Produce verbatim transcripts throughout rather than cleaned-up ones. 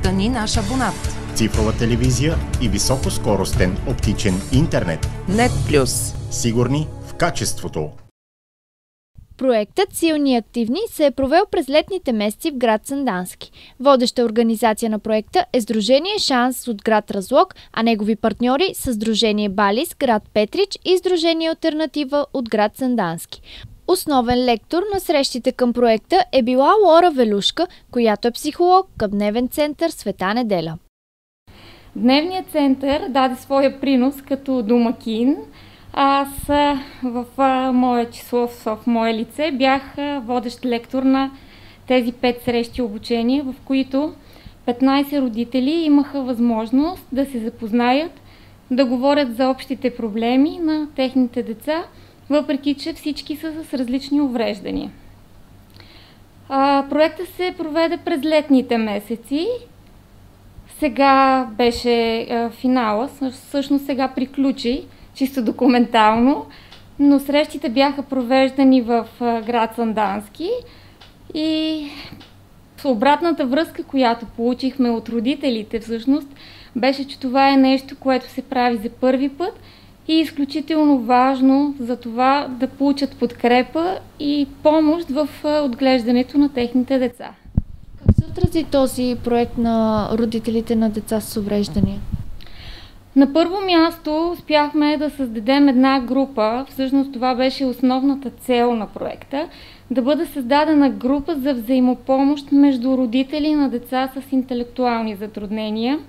Стани наш абонат. Цифрова телевизия и високоскоростен оптичен интернет. Нет Плюс. Сигурни в качеството. Проектът "Силни и активни" се е провел през летните месеци в град Сандански. Водеща организация на проекта е Сдружение "Шанс" от град Разлог, а негови партньори са Сдружение "Балис", град Петрич и Сдружение "Алтернатива" от град Сандански. Основен лектор на срещите към проекта е била Лора Велюшка, която е психолог към Дневен център "Света неделя". Дневният център даде своя принос като домакин. Аз в мое число, в мое лице, бях водещ лектор на тези пет срещи обучения, в които петнайсет родители имаха възможност да се запознаят, да говорят за общите проблеми на техните деца, въпреки че всички са с различни увреждания. Проектът се проведе през летните месеци. Сега беше финала, всъщност сега приключи чисто документално, но срещите бяха провеждани в град Сандански и обратната връзка, която получихме от родителите всъщност, беше, че това е нещо, което се прави за първи път и е изключително важно за това да получат подкрепа и помощ в отглеждането на техните деца. Как се отрази този проект на родителите на деца с увреждания? На първо място успяхме да създадем една група, всъщност това беше основната цел на проекта, да бъде създадена група за взаимопомощ между родители на деца с интелектуални затруднения.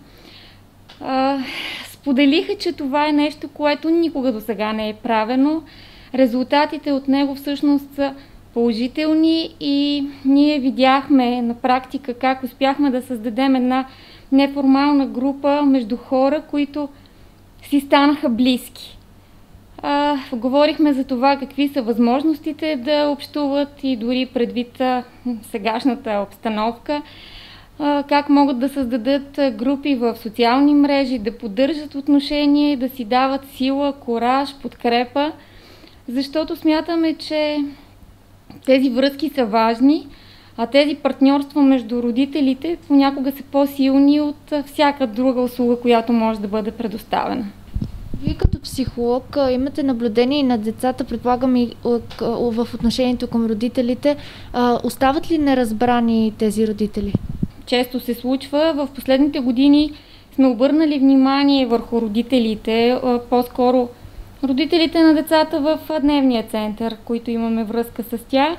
Споделиха, че това е нещо, което никога до сега не е правено. Резултатите от него всъщност са положителни и ние видяхме на практика как успяхме да създадем една неформална група между хора, които си станаха близки. А, говорихме за това какви са възможностите да общуват и дори предвид а, сегашната обстановка, а, как могат да създадат групи в социални мрежи, да поддържат отношения, да си дават сила, кураж, подкрепа, защото смятаме, че тези връзки са важни, а тези партньорства между родителите понякога са по-силни от всяка друга услуга, която може да бъде предоставена. Вие като психолог имате наблюдение и на децата, предполагам и в отношението към родителите. Остават ли неразбрани тези родители? Често се случва. В последните години сме обърнали внимание върху родителите, по-скоро родителите на децата в дневния център, които имаме връзка с тях.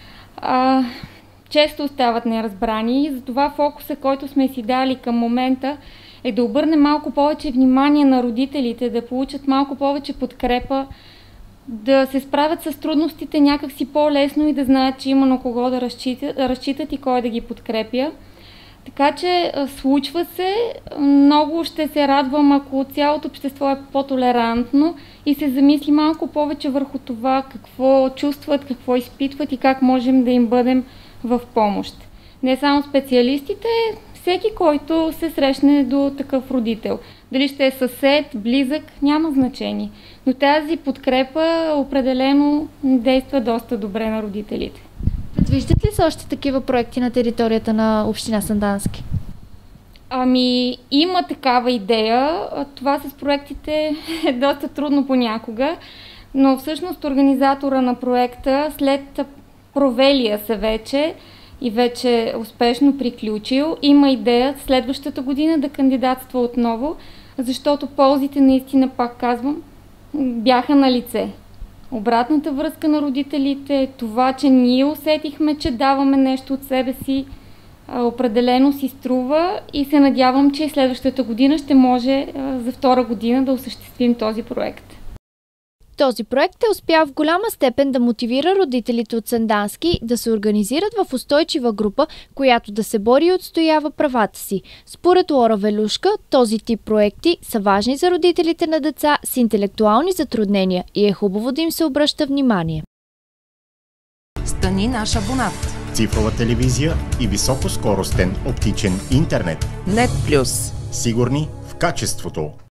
Често остават неразбрани и затова фокуса, който сме си дали към момента, е да обърнем малко повече внимание на родителите, да получат малко повече подкрепа, да се справят с трудностите някакси по-лесно и да знаят, че има на кого да разчитат, разчитат и кой да ги подкрепя. Така че случва се, много ще се радвам, ако цялото общество е по-толерантно и се замисли малко повече върху това какво чувстват, какво изпитват и как можем да им бъдем в помощ. Не само специалистите, всеки, който се срещне до такъв родител. Дали ще е съсед, близък, няма значение. Но тази подкрепа определено действа доста добре на родителите. Предвиждат ли се още такива проекти на територията на община Сандански? Ами, има такава идея. Това с проектите е доста трудно понякога, но всъщност организатора на проекта след провелия се вече и вече успешно приключил, има идея следващата година да кандидатства отново, защото ползите наистина, пак казвам, бяха на лице. Обратната връзка на родителите, това, че ние усетихме, че даваме нещо от себе си, определено си струва и се надявам, че следващата година ще може за втора година да осъществим този проект. Този проект е успял в голяма степен да мотивира родителите от Сандански да се организират в устойчива група, която да се бори и отстоява правата си. Според Лора Велюшка, този тип проекти са важни за родителите на деца с интелектуални затруднения и е хубаво да им се обръща внимание. Стани наш абонат. Цифрова телевизия и високоскоростен оптичен интернет. Нет Плюс. Сигурни в качеството.